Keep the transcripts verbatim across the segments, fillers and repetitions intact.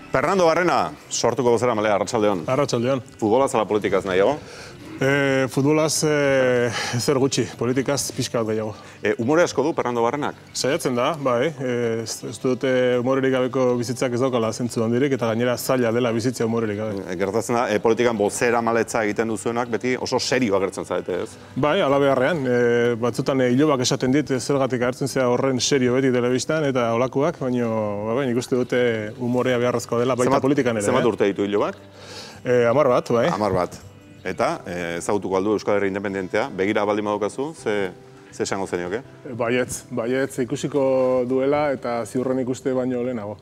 Fernando Barrena, sortuko gozera malea, arratsaldeon. Arratsaldeon. Futbolaz ala politikaz nahiago? E, futbolaz e, zer gutxi, politikaz pixka bat gehiago. E, umore asko du Fernando Barrenak? Saiatzen da, bai. E, ez, ez dute umorerik gabeko bizitzak ez daukala zentzu handirik, eta gainera zaila dela bizitzea umorerik gabe. E, gertatzen da, e, politikan bozera maletza egiten duzuenak, beti oso serio agertzen zarete, ez? Bai, ala beharrean. E, batzutan e, ilobak esaten dit, zergatik agertzen zea horren serio beti telebistan, eta olakoak, baina ba, nik uste dute umorea beharrezkoa dela, baita Zemat, politikan ere. Zemat urte ditu ilobak? E, amar bat, bai. Amar bat. Eta, ezagutuko aldu Euskal Herria independentea, begira baldin badukazu, ze, ze esango zenioke? Baietz, baietz ikusiko duela eta ziurren ikuste baino lehenago.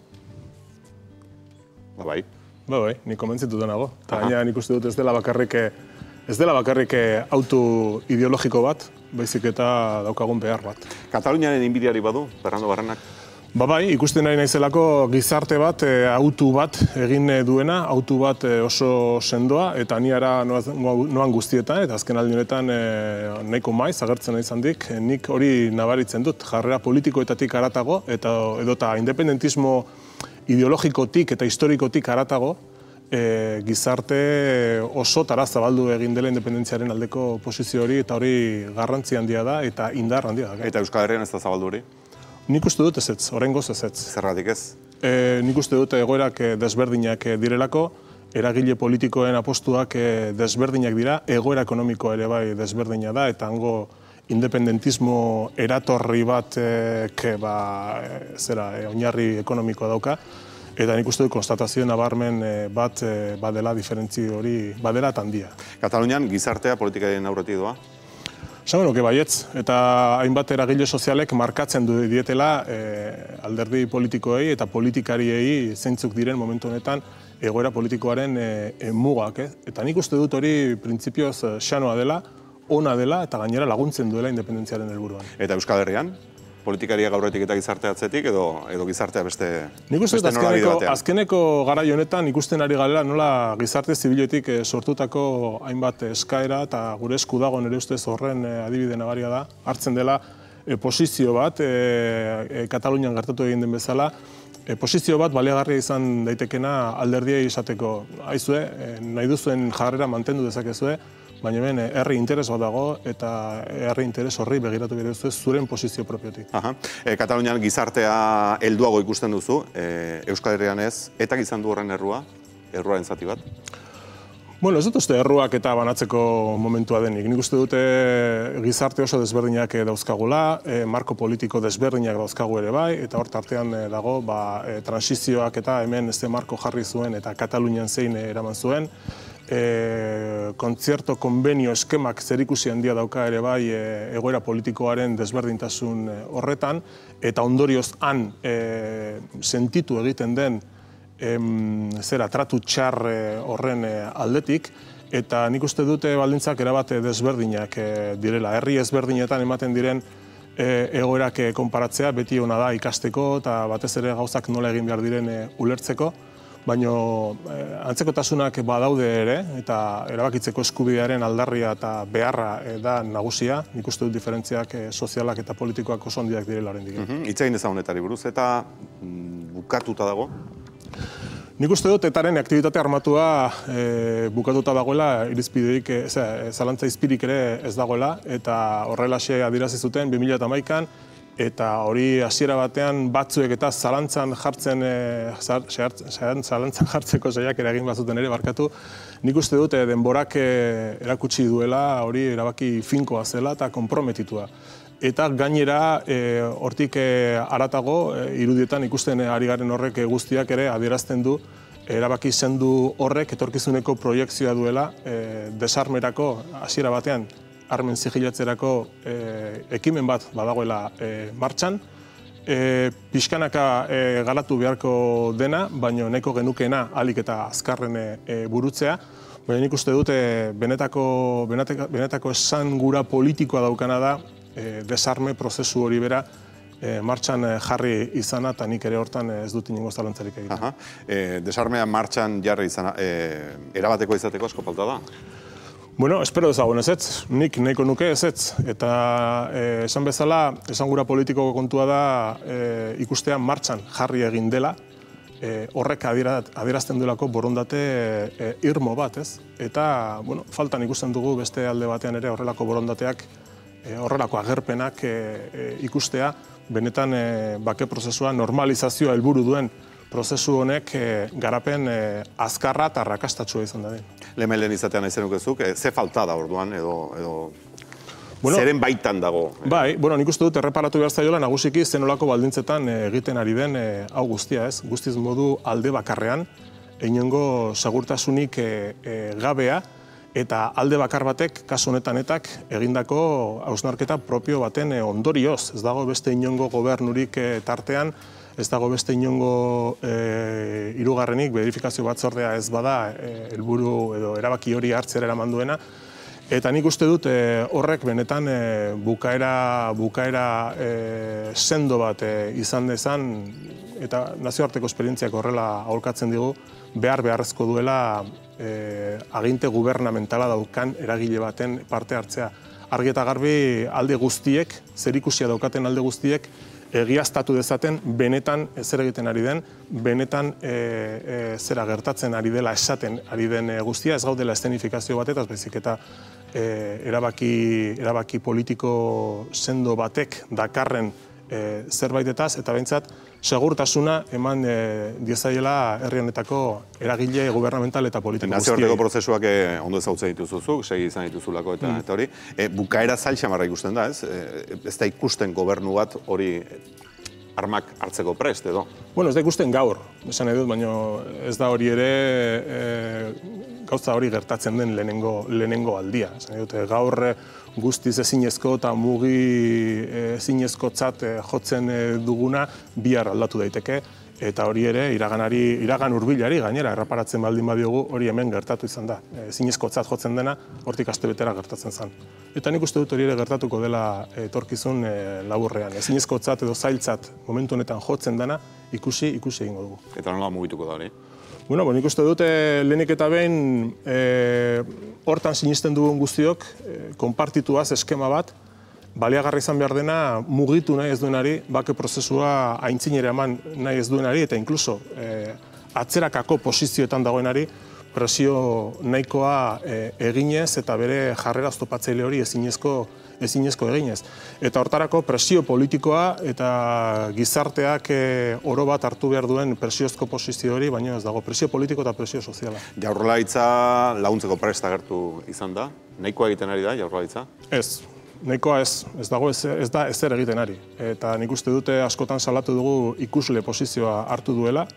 Ba bai. Ba bai, nik komentzitu denago. Eta gaina nik uste dut ez dela bakarrik, ez dela bakarrik auto ideologiko bat, baizik eta daukagun behar bat. Kataluniaren inbidiari badu, Fernando Barrenak? Ba bai, ikusten nahi naizelako gizarte bat, e, autu bat egin duena, autu bat e, oso sendoa, eta niara noan guztietan, eta azken aldi honetan e, nahiko maiz, agertzen nahi zandik, e, nik hori nabaritzen dut, jarrera politikoetatik haratago, eta edota independentismo ideologikotik eta historikotik haratago, e, gizarte oso tara zabaldu egin dela independentziaren aldeko posizio hori, eta hori garrantzi handia da, eta indar handia da. Eta Euskal Herrian ez da zabaldu hori? Nik uste dut ezetz, oraingoz ezetz. Zergatik ez? E, nik uste dut egoerak desberdinak direlako, eragile politikoen apostuak desberdinak dira, egoera ekonomikoa ere bai desberdina da, eta hango independentismo eratorri bat e, ba, e, zera, e, oinarri ekonomikoa dauka, eta nik uste dut konstatazio nabarmen bat e, badela diferentzi hori, badela tandia. Katalunian gizartea politikaren aurretik doa? Esango nuke baietz, eta hainbat eragile sozialek markatzen du dietela e, alderdi politikoei eta politikariei zeintzuk diren momentu honetan egoera politikoaren e, e, mugak. Eh? Eta nik uste dut hori printzipioz xanoa dela, ona dela eta gainera laguntzen duela independentziaren helburuan. Eta Euskal Herrian? Politikariak aurretik eta gizartea atzetik edo, edo gizartea beste, nik uste beste norabide azkeneko, batean? azkeneko garai honetan ikusten ari garela nola gizarte zibiletik sortutako hainbat eskaera eta gure esku dago nire ustez horren adibide nabaria da. Hartzen dela e, posizio bat, e, e, Katalunian gertatu egin den bezala, e, posizio bat baliagarria izan daitekena alderdiei esateko. Aizue, e, nahi duzuen jarrera mantendu dezakezue, baina hemen herri interes bat dago eta herri interes horri begiratu bere duzu zuren posizio propiotik. Aha. E, Katalunian gizartea helduago ikusten duzu, e, Euskal Herrian ez, eta izan du horren errua, erruaren zati bat? Bueno, ez dut uste erruak eta banatzeko momentua denik. Nik uste dute gizarte oso desberdinak dauzkagula, e, marko politiko desberdinak dauzkagu ere bai, eta hor tartean dago ba, e, transizioak eta hemen ez marko jarri zuen eta Katalunian zein eraman zuen. E, kontzerto, konbenio, eskemak zerikusi handia dauka ere bai e, egoera politikoaren desberdintasun horretan, eta ondorioz han e, sentitu egiten den em, zera, tratu txar horren e, aldetik, eta nik uste dute baldintzak erabate desberdinak e, direla. Herri ezberdinetan ematen diren e, egoerak e, konparatzea, beti ona da ikasteko eta batez ere gauzak nola egin behar diren e, ulertzeko, baina eh, antzekotasunak badaude ere, eta erabakitzeko eskubidearen aldarria eta beharra eh, da nagusia. Nik uste dut diferentziak eh, sozialak eta politikoak oso handiak direla oraindik. Mm-hmm. Hitz egin dezagun etari buruz, eta mm, bukatuta dago? Nik uste dut etaren aktibitate armatua e, bukatuta dagoela, irizpideik, e, zalantza izpirik ere ez dagoela, eta horrelaxe adierazi zuten bi mila hamaikan, eta hori hasiera batean batzuek eta zalantzan jartzen, zalantzan jartzeko saiakera egin bazuten ere barkatu. Nik uste dut denborak erakutsi duela hori erabaki finkoa zela eta konprometitua. Eta gainera hortik haratago irudietan ikusten ari garen horrek guztiak ere adierazten du erabaki zendu horrek etorkizuneko proiekzioa duela desarmerako hasiera batean armen zigilatzerako e, ekimen bat badagoela e, martxan. E, pixkanaka e, galatu beharko dena, baina nahiko genukena alik eta azkarren e, burutzea. Baina nik uste dute benetako, benetako, benetako esan gura politikoa daukana da e, desarme prozesu hori bera e, martxan jarri izana, eta nik ere hortan ez dut inongo zalantzarik egin. Aha. E, desarmea martxan jarri izana, e, erabateko izateko asko falta da? Bueno, espero dezagun ezetz, nik nahiko nuke ezetz, eta eh, esan bezala, esan gura politikoko kontua da eh, ikustean martxan jarri egin dela, horrek adierazten duelako borondate irmo bat, ez? Eta, bueno, faltan ikusten dugu beste alde batean ere horrelako borondateak, horrelako agerpenak ikustea, benetan bake prozesua normalizazioa helburu duen prozesu honek garapen azkarra eta arrakastatsua izan da den. Lehen izatean nahi zenukezuk, ze falta da orduan edo zeren baitan dago? Bai, bueno, nik uste dut erreparatu behar zaiola nagusiki zenolako baldintzetan egiten ari den hau guztia, ez? Guztiz modu alde bakarrean, inongo segurtasunik gabea, eta alde bakar batek, kasu honetanetak, egindako hausnarketa propio baten ondorioz. Ez dago beste inongo gobernurik tartean, ez dago beste inongo hirugarrenik, verifikazio batzordea ez bada, helburu edo erabaki hori hartzera eraman duena. Eta nik uste dut horrek benetan bukaera sendo bat izan dezan, eta nazioarteko esperientziak horrela aholkatzen digu, behar beharrezko duela aginte gubernamentala daukan eragile baten parte hartzea. Argi eta garbi alde guztiek, zerikusia daukaten alde guztiek, egiaztatu dezaten benetan zer egiten ari den, benetan zera gertatzen ari dela esaten ari den guztia, ez gaudela eszenifikazio batetaz, baizik eta erabaki politiko sendo batek dakarren zerbaitetaz, eta behintzat segurtasuna eman diezaiela herri honetako eragile gubernamental eta politiko guztiei. Nazioarteko prozesuak ondo ezagutzen dituzuzuk, segi izan dituzulako eta hori. Bukaera zail xamarra ikusten da, ez? Ez da ikusten gobernu bat hori armak hartzeko prest, edo? Bueno, ez da ikusten gaur, esan edut, baina ez da hori ere gauza hori gertatzen den lehenengo aldia. Esan edut, gaur guztiz ezinezko eta mugi ezinezkotzat jotzen duguna bihar aldatu daiteke, eta hori ere iraganari, iragan hurbilari gainera erraparatzen baldin badiogu hori hemen gertatu izan da. Ezinezkotzat jotzen dena hortik astebetera gertatzen zen. Eta nik uste dut hori ere gertatuko dela etorkizun laburrean. Ezinezkotzat edo zailtzat momentu honetan jotzen dena ikusi, ikusi egingo dugu. Eta nola mugituko da hori? Bueno, nik uste dute lehenik eta behin hortan sinisten dugun guztiok, konpartituaz eskema bat, baliagarri izan behar dena mugitu nahi ez duenari, bake prozesua aintzinera eman nahi ez duenari, eta inkluso atzerakako posizioetan dagoenari presio nahikoa eginez eta bere jarrera oztopatzaile hori ezinezko ezinezko eginez. Eta hortarako presio politikoa eta gizarteak oro bat hartu behar duen presiozko posizio hori, baina ez dago presio politiko eta presio soziala. Jaurlaritza laguntzeko prest agertu izan da? Nahikoa egiten ari da Jaurlaritza? Ez. Nahikoa ez, ez dago ez da ezer egiten ari. Eta nik uste dute askotan salatu dugu ikusle posizioa hartu duela.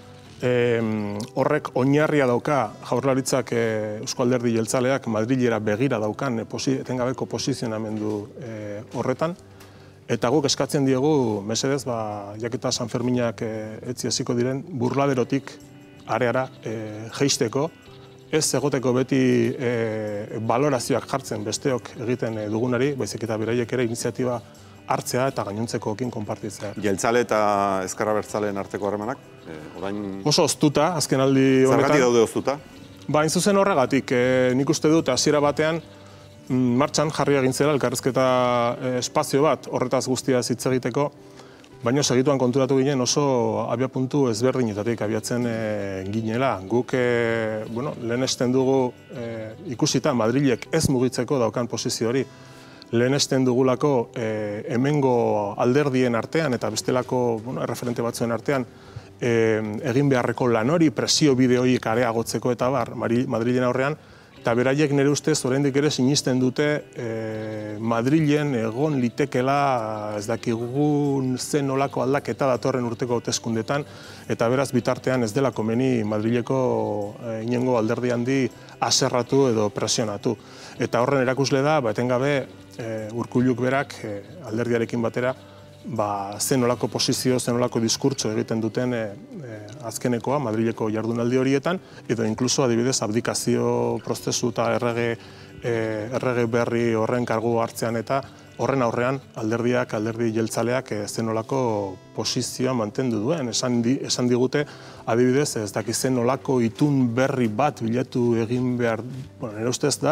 Horrek oinarria dauka Jaurlaritzak Eusko Alderdi Jeltzaleak Madrilera begira daukan etengabeko posizionamendu horretan. Eta guk eskatzen diegu, mesedez, jaketa San Ferminak etzi hasiko diren burladerotik areara jeisteko, ez egoteko beti balorazioak jartzen besteok egiten dugunari, baizik eta beraiek ere iniziatiba hartzea eta gainontzekoekin konpartitzea. Jeltzale eta ezker abertzaleen arteko harremanak? Oso oztuta, azken aldi honetan. Zergatik daude oztuta? Ba, hain zuzen horregatik, nik uste dut hasiera batean martxan jarri egin zela elkarrizketa espazio bat horretaz guztiaz hitz egiteko, baina segituan konturatu ginen oso abiapuntu ezberdinetatik abiatzen ginela. Guk lehenesten dugu ikusita Madrilek ez mugitzeko daukan posizio hori, lehenesten dugulako hemengo alderdien artean eta bestelako erreferente batzuen artean egin beharreko lan hori, presio bide horiek areagotzeko eta bar, Madrilen aurrean, eta beraiek nire ustez oraindik ere sinisten dute Madrilen egon litekela ez dakigun zen nolako aldaketa datorren urteko hauteskundetan, eta beraz bitartean ez dela komeni Madrileko inongo alderdi handi aserratu edo presionatu. Eta horren erakusle da, etengabe Urkulluk berak alderdiarekin batera zen nolako posizio, zen nolako diskurtso egiten duten azkenekoa Madrileko jardunaldi horietan, edo inkluso adibidez abdikazio prozesu eta errege berri horren kargu hartzean eta horren aurrean alderdiak, alderdi jeltzaleak zen nolako posizioa mantendu duen. Esan digute, adibidez, ez dakizen nolako itun berri bat bilatu egin behar, nire ustez da,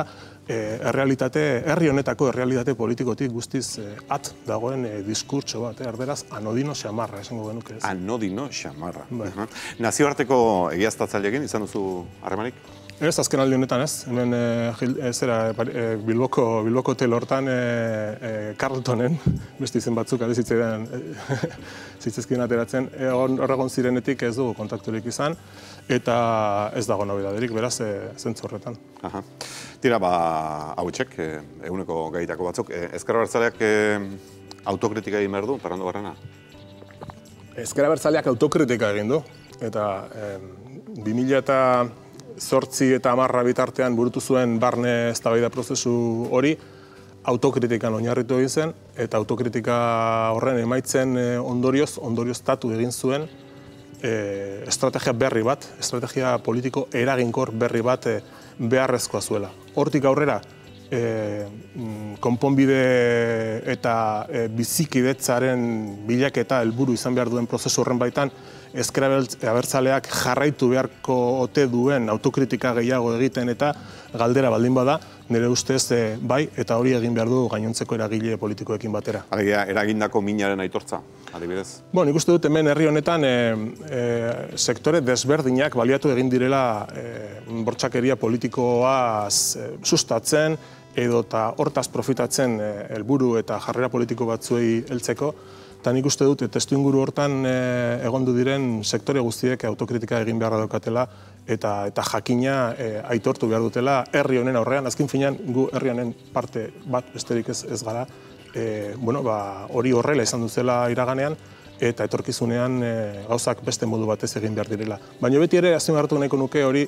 errealitate, herri honetako errealitate politikotik guztiz at dagoen diskurtso bat, erderaz anodino xamarra, esango genuke ez. Anodino xamarra. Nazioarteko egiaztatzaileekin izan duzu harremanik? Ez, azken aldi honetan ez. Hemen Bilboko hotel hortan Carltonen, beste izen batzuk ade zitzezkien ateratzen, horregon zirenetik ez dugu kontakturik izan, eta ez dago nobedaderik, beraz, zentzu horretan. Tira, ba, hauetxek, eguneko gaitako batzuk. Ezker Abertzaleak autokritika egin behar du, Fernando Barrena? Ezker Abertzaleak autokritika egin du, eta bi mila zortzi eta hamarra bitartean burutu zuen barne eztabaida prozesu hori autokritikan oinarritu egin zen, eta autokritika horren emaitzen ondorioz, ondorioztatu egin zuen estrategia berri bat, estrategia politiko eraginkor berri bat beharrezkoa zuela. Hortik aurrera, konponbide eta bizikidetzaren bilaketa helburu izan behar duen prozesu horren baitan, Ezker Abertzaleak jarraitu beharko ote duen autokritika gehiago egiten eta galdera baldin bada, nire ustez bai, eta hori egin behar du gainontzeko eragile politikoekin batera. Alegia, eragindako minaren aitortza, adibidez? Bo, nik uste dut hemen herri honetan sektore desberdinak baliatu egin direla bortxakeria politikoa sustatzen, edo eta hortaz profitatzen helburu eta jarrera politiko batzuei heltzeko, eta nik uste dut, testuinguru hortan egondu diren sektore guztiek autokritika egin beharra daukatela eta jakina aitortu behar dutela herri honen aurrean. Azken finean, gu herri honen parte bat besterik ez gara, hori horrela izan duzela iraganean, eta etorkizunean gauzak beste modu batez egin behar direla. Baina beti ere, azpimarratu nahiko nuke hori,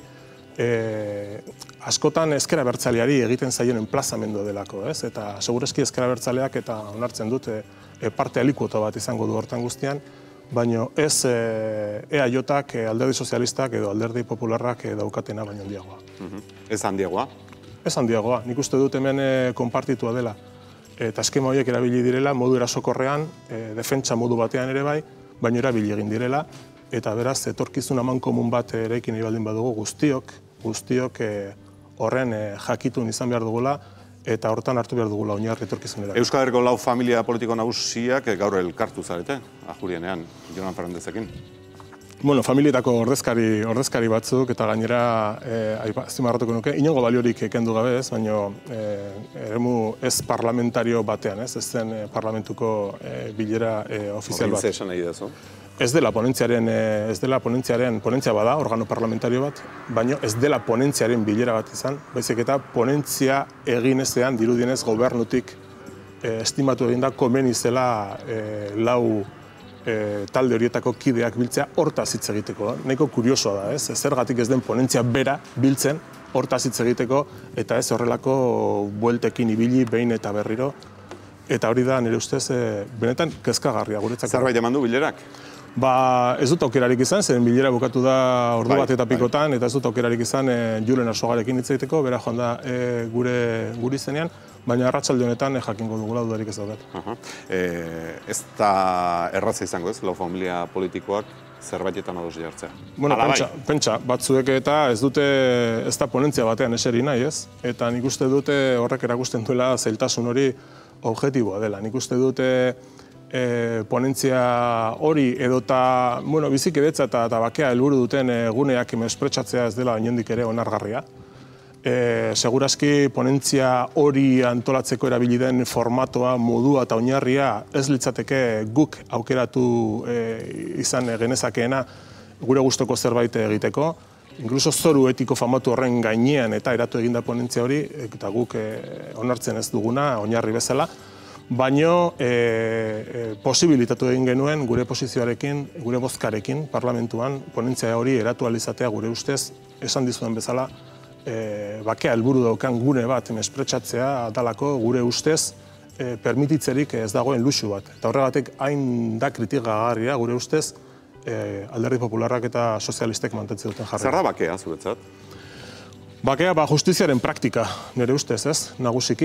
askotan Ezker Abertzaleari egiten zaien enplazamendu delako, ez? Eta segurazki Ezker Abertzaleak eta onartzen dut parte alikuota bat izango du hortan guztian, baina ez E A J-ak, Alderdi Sozialistak edo Alderdi Popularrak daukatena baino handiagoa. Ez handiagoa? Ez handiagoa. Nik uste dut hemen konpartitua dela. Eta eskema horiek erabili direla, modu erasokorrean, defentsa modu batean ere bai, baina erabili egin direla, eta beraz, etorkizun amankomun bat eraikin nahi baldin badugu guztiok, guztiok horren jakitun izan behar dugula, eta hortan hartu behar dugula oinarri etorkizunera. Euskal Herriko lau familia politiko nagusiak gaur elkartu zarete, Ajurienean, Jonan Fernandezekin. Bueno, familietako ordezkari, ordezkari batzuk, eta gainera, azpimarratuko nuke, inongo baliorik kendu gabe ez, baina eremu ez parlamentario batean, ez, ez zen parlamentuko bilera ofizial bat. Horren esan nahi dezu? Ez dela ponentziaren, ez dela ponentziaren, ponentzia bada, organo parlamentario bat, baina ez dela ponentziaren bilera bat izan, baizik eta ponentzia egin ezean dirudienez gobernutik estimatu egin da komeni zela lau talde horietako kideak biltzea hortaz hitz egiteko. Nahiko kuriosoa da, ez? Zergatik ez den ponentzia bera biltzen hortaz hitz egiteko, eta ez horrelako bueltekin ibili behin eta berriro. Eta hori da nire ustez benetan kezkagarria guretzako. Zerbait eman du bilerak? Ba, ez dut aukerarik izan, zeren bilera bukatu da ordu bat eta pikotan, eta ez dut aukerarik izan Julen Arsogarekin hitz egiteko, bera joan da gure izenean, baina arratsalde honetan jakingo dugula dudarik ez daukat. Ez da erraza izango ez, lau familia politikoak zerbaitetan ados jartzea? Bueno, pentsa, batzuek eta ez dute, ez da ponentzia batean eseri nahi ez, eta nik uste dute horrek erakusten duela zailtasun hori objektiboa dela. Nik uste dute ponentzia hori edota bizikidetza eta bakea helburu duten guneak mespretxatzea ez dela inondik ere onargarria. Segurazki ponentzia hori antolatzeko erabili den formatoa, modua eta oinarria ez litzateke guk aukeratu izan genezakeena gure gustoko zerbait egiteko. Inkluso zoru etiko famatu horren gainean eta eratu eginda ponentzia hori, eta guk onartzen ez duguna, oinarri bezala, baino posibilitatu egin genuen gure posizioarekin, gure bozkarekin, parlamentuan, ponentzia hori eratu alizatea gure ustez, esan dizuen bezala, bakea helburu daukan gune bat mespretxatzea dalako gure ustez permititzerik ez dagoen luxu bat. Eta horregatik hain da kritikagarria gure ustez Alderdi Popularrak eta sozialistek mantentzen duten jarri. Zer da bakea, zuretzat? Bakea, ba, justiziaren praktika, nire ustez, ez, nagusiki.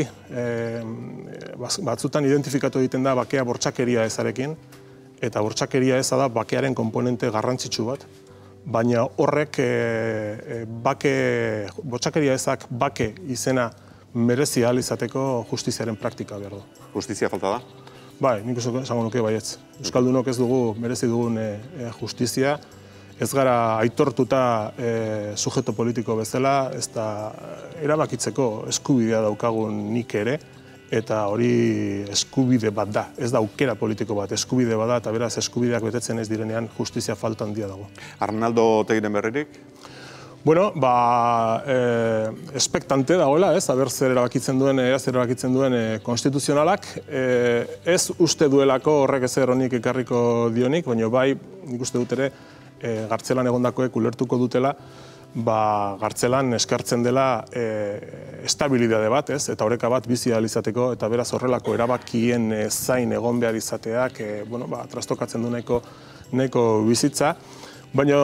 Batzutan identifikatu egiten da bakea bortxakeria ezarekin, eta bortxakeria eza da bakearen komponente garrantzitsu bat, baina horrek bortxakeria ezak bake izena merezi ahal izateko justiziaren praktika behar du. Justizia falta da? Bai, nik esango nuke baietz. Euskaldunok ez dugu merezi dugun justizia, ez gara aitortuta sujeto politiko bezala, ez da erabakitzeko eskubidea daukagun nik ere, eta hori eskubide bat da, ez da aukera politiko bat, eskubide bat da, eta beraz eskubideak betetzen ez direnean justizia falta handia dago. Arnaldo Otegiren berririk? Bueno, ba, espektante dagoela, ez, aber zer erabakitzen duen, zer erabakitzen duen konstituzionalak, ez uste duelako horrek ezer honik ekarriko dionik, baina bai, nik uste dut ere, Gartzelan egondakoek ulertuko dutela, ba, Gartzelan eskartzen dela estabilidade bat, ez, eta oreka bat bizi ahal izateko, eta beraz horrelako erabakien zain egon behar izateak, bueno, ba, trastokatzen du nahiko bizitza. Baina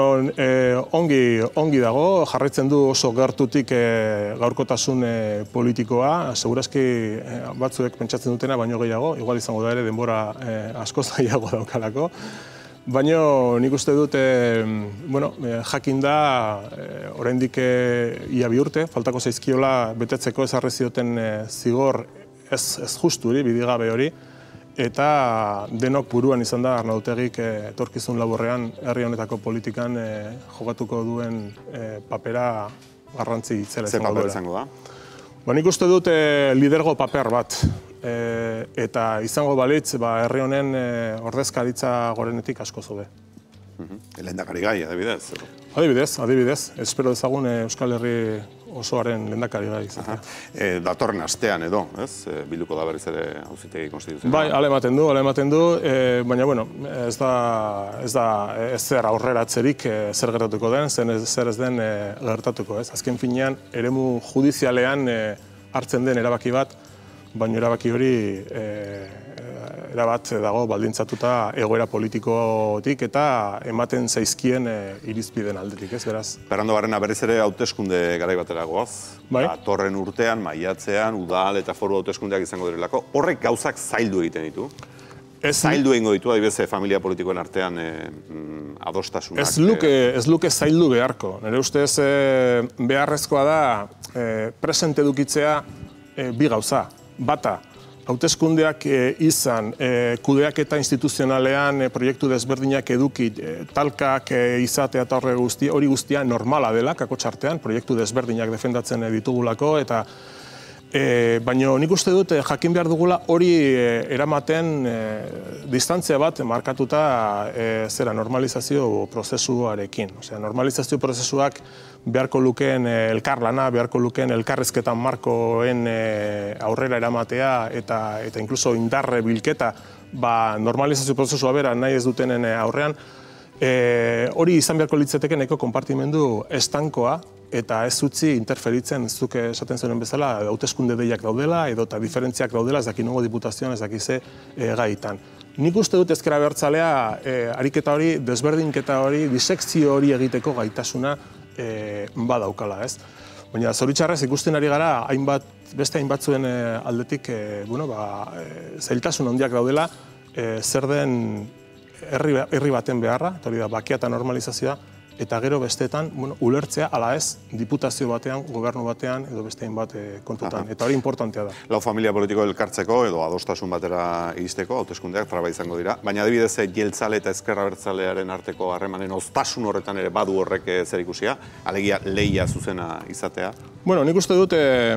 ongi dago, jarraitzen du oso gertutik gaurkotasun politikoa, segurazki batzuek pentsatzen dutena baino gehiago, igual izango da ere denbora asko zailago daukalako. Baina nik uste dut, jakin da, oraindik ia bi urte, faltako zaizkiola betetzeko ezarri zioten zigor ez justuri, bidigabe hori, eta denok buruan izan da Arnaldo Otegik etorkizun laburrean herri honetako politikan jokatuko duen papera garrantzi itzela izango duela. Zer paper izango da? Ba, nik uste dut lidergo paper bat, eta izango balitz herri honen ordezkaritza gorenetik asko zobe. Lehendakari gai, adibidez? Adibidez, adibidez. Espero dezagun Euskal Herri osoaren lehendakari gai izatea. Datorren astean edo, ez? Bilduko da berriz ere auzitegi konstituzionala. Bai, hala ematen du, hala ematen du, baina, bueno, ez da ez zer aurreratzerik zer gertatuko den, zer ez den gertatuko, ez? Azken finean, eremu judizialean hartzen den erabaki bat, baina erabaki hori erabat dago baldintzatuta egoera politikotik eta ematen zaizkien irizpideen aldetik, ez beraz? Fernando Barrena, berriz ere hauteskunde garai batera goaz. Bai. Datorren urtean, maiatzean, udal eta foru hauteskundeak izango direlako. Horrek gauzak zaildu egiten ditu? Zaildu egingo ditu, adibidez, familia politikoen artean adostasunak? Ez luke zaildu beharko. Nire ustez beharrezkoa da presente edukitzea bi gauza. Bata, hauteskundeak izan, kudeaketa instituzionalean proiektu desberdinak eduki, talkak izatea eta hori guztia normala dela, kakotxartean, proiektu desberdinak defendatzen ditugulako, eta baina nik uste dut jakin behar dugula hori eramaten distantzia bat markatuta zera normalizazio prozesuarekin. Normalizazio prozesuak beharko lukeen elkarlana, beharko lukeen elkarrizketan markoen aurrera eramatea eta inkluso indarre bilketa normalizazio prozesua bera nahi ez dutenen aurrean, hori izan beharko litzateke nahiko konpartimendu estankoa eta ez utzi interferitzen, zuk esaten zuen bezala, hauteskunde deiak daudela edo eta diferentziak daudela, ez daki nongo diputazioan, ez dakize gaitan. Nik uste dut ezker abertzalea ariketa hori, desberdinketa hori, disekzio hori egiteko gaitasuna badaukala, ez? Baina zoritxarrez ikusten ari gara, beste hainbatzuen aldetik zailtasun handiak daudela, zer den herri baten beharra, eta hori da bakia eta normalizazioa, eta gero besteetan ulertzea, ala ez, diputazio batean, gobernu batean, edo beste hainbat kontutan. Eta hori importantea da. Lau familia politiko elkartzeko edo adostasun batera iristeko, hauteskundeak traba izango dira. Baina adibidez, jeltzale eta ezker abertzalearen arteko harremanen oztasun horretan ere badu horrek zer ikusia, alegia lehia zuzena izatea. Bueno, nik uste dut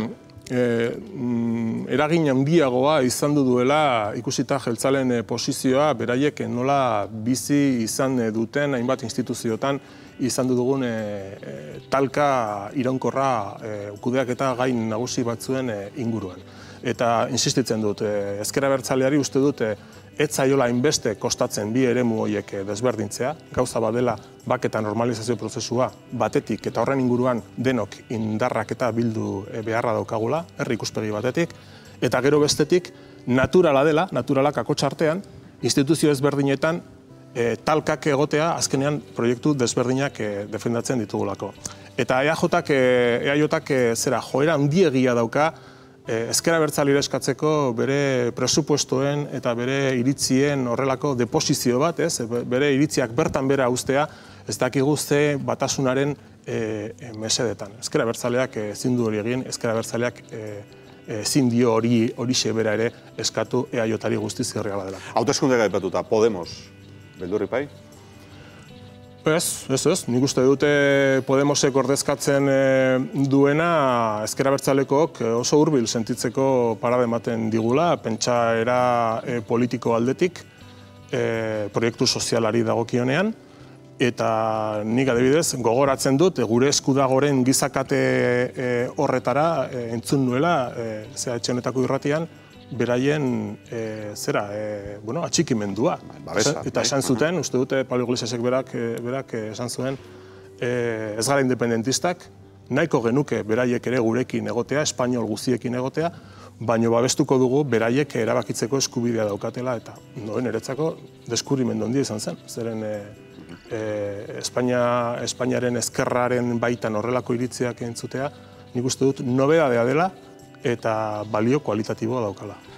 eragin handiagoa izan du duela ikusita jeltzaleen posizioa, beraiek nola bizi izan duten hainbat instituzioetan izan dugun talka iraunkorra kudeak eta gain nagusi batzuen inguruan. Eta insistitzen dut, ezker abertzaleari uste dut ez zaiola hainbeste kostatzen bi eremu horiek desberdintzea, gauza badela bak eta normalizazio prozesua batetik eta horren inguruan denok indarrak eta bildu beharra daukagula, herri ikuspegi batetik, eta gero bestetik naturala dela, naturalak akotxartean, instituzio ezberdinetan talkak egotea azkenean proiektu desberdinak defendatzen ditugulako. Eta E A J-ak zera joera handiegia dauka ezker abertzalea eskatzeko bere presupuestoen eta bere iritzien horrelako deposizio bat, bere iritziak bertan bera uztea, ez dakigu ze batasunaren mesedetan. Ezker Abertzaleak ezin du hori egin, Ezker Abertzaleak ezin dio hori horixe bera ere eskatu E A Jari guztiz irregala dela. Hauteskunde gaipatuta, Podemos, beldurri pai? Ez, ez, ez. Nik uste dute Podemosek ordezkatzen duena Ezker Abertzalekook oso hurbil sentitzeko parada ematen digula, pentsaera politiko aldetik, proiektu sozialari dagokionean, eta nik adibidez gogoratzen dut gure eskudagoren gizakate horretara entzun nuela zea etxe honetako irratian beraien zera, bueno, atxikimendua. Eta esan zuten, uste dute Pablo Iglesiasek berak berak esan zuen ez gara independentistak, nahiko genuke beraiek ere gurekin egotea, espainol guztiekin egotea, baino babestuko dugu beraiek erabakitzeko eskubidea daukatela eta noen eretzako deskubrimendu handia izan zen. Zeren Espainia, Espainiaren ezkerraren baitan horrelako iritziak entzutea, nik uste dut nobedadea dela eta balio kualitatiboa daukala.